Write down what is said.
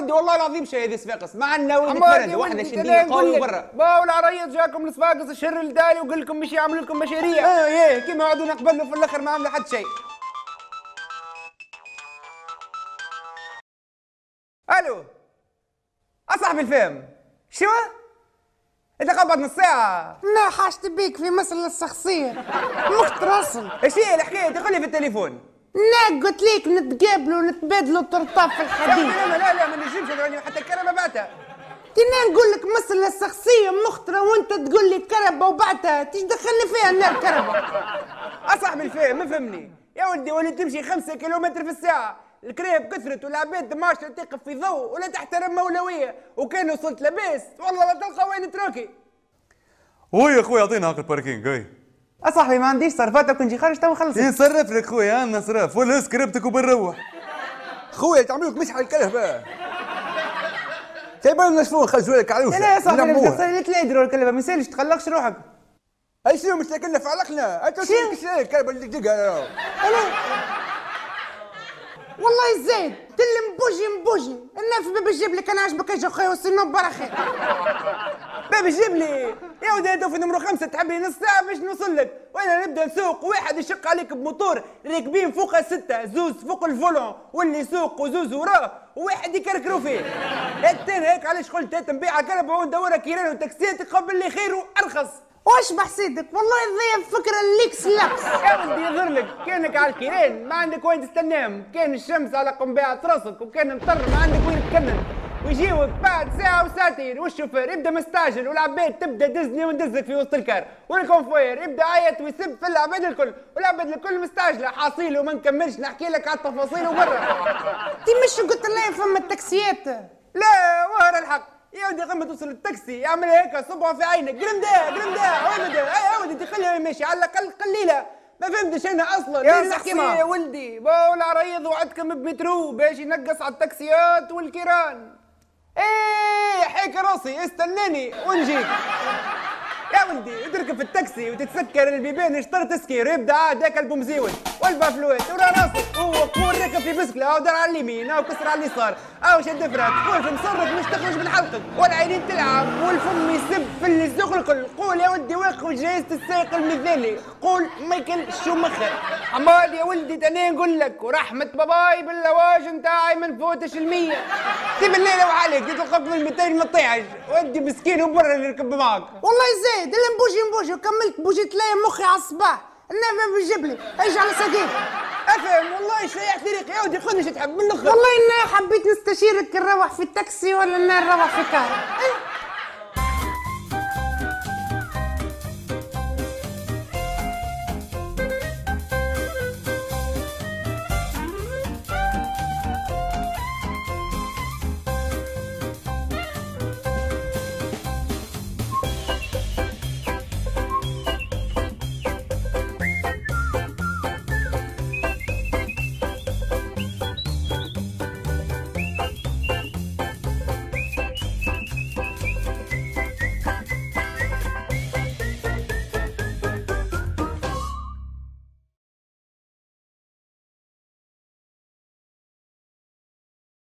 ودي والله العظيم شيء هذه صفاقس ما عندنا ولد فرد واحنا شادين قوي برا. باو العريض جاكم لصفاقس الشر الدالي وقال لكم باش يعملوا لكم مشاريع. ايه كيما عودونا قبل في الاخر ما عملوا حتى شيء. الو اصاحبي الفهم شو؟ انت قبض نص ساعة. لا حاجتي بيك في مسألة شخصية مخترصل. ايش هي الحكاية؟ تقول لي في التليفون. لا قلت ليك نتقابلوا ونتبادلوا طرطاف في الحديث. لا ما نجمش راني حتى الكرهبة بعتها. كنا نقول لك مسألة شخصية مخطرة وانت تقول لي كرهبة وبعتها تيجي دخلني فيها النار كرهبة. اصاحبي الفهم ما فهمني يا ولدي ولي تمشي 5 كيلومتر في الساعة. الكريب كثرت والعباد ماش تقف في ضوء ولا تحترم مولوية وكان وصلت لاباس والله لا تلقى وين تراكي. وي يا خويا اعطينا حق الباركينج هاي. اصاحبي ما عنديش صرفاتك كنت خارج تو خلصت. يصرف لك خويا عندنا صراف ولا سكريبتك وبنروح. خويا تعملوا لك مسح على الكرهبة. تبان شنو نخرجوا لك عروسه. لا يا صاحبي لا يدروا الكلبة ما يسالش تقلقش روحك. اي شنو مش لكنا في علاقنا انت شنو الكلبة اللي تدقها. والله زايد تلم مبوجي الناس باب الجبل كان عاجبك اجا خويا وصلنا برا خير. باب الجيب لي يا ودي انت في نمرو 5 تحب لي نص ساعه باش نوصل لك وانا نبدا نسوق واحد يشق عليك بموتور راكبين فوق 6 زوز فوق الفولون واللي يسوق وزوز وراه وواحد يكركروا فيه. التاني هيك علاش قلت تنبيع كربه وندورها كيران وتاكسيات قبل لي خير وارخص. واش بحسيدك والله تضيع فكرة الليكس لاكس. يا ولدي يظهر لك كانك على الكيران ما عندك وين تستناهم كان الشمس على قنبعة راسك وكان مطر ما عندك وين تكنن ويجيوك بعد ساعة وساعتين والشوفير يبدا مستعجل والعباد تبدا دزني وندزك في وسط الكار والكونفوير يبدا عيط ويسب في العباد الكل والعباد الكل مستعجلة حاصيل وما نكملش نحكي لك على التفاصيل وبرا. تي مش قلت لي فما التاكسيات؟ لا وهر الحق يا ودي قبل ما توصل التاكسي يعمل هيك صبعه في عينك قرمده يا ودي تخليه ماشي على الاقل قليله ما فهمتش انا اصلا يا صاحبي يا ولدي باو العريض وعدكم بمترو باش ينقص على التاكسيات والكيران. ايه حيك راسي استناني ونجيك يا ولدي تركب في التاكسي وتتسكر البيبان اشترط تسكير يبدا عاد هاك البومزيون والبافلوات ورا راسك هو قول راكب في بسكله او دار على اليمين او كسر على اليسار او شد فرات قول في مصرك مش تخرج من حلقك والعينين تلعب والفم يسب في اللي الزوق الكل قول يا ولدي واقف جايزة السائق المثالي قول مايكل شومخر. حماد يا ولدي انا نقول لك ورحمة باباي باللواج نتاعي ما نفوتش ال100. سيب الليله وعليك تلقاك من 200 ما تطيعش ودي مسكين وبرا اللي يركب معاك. والله زايد اللي نبوجي وكملت بوجي تلاقي مخي على الصباح النبي بيجيب لي ايش على ساقيك. افهم والله شيء طريق يا ودي خذني شو تحب من الاخر. والله اني حبيت نستشيرك نروح في التاكسي ولا نروح في كار.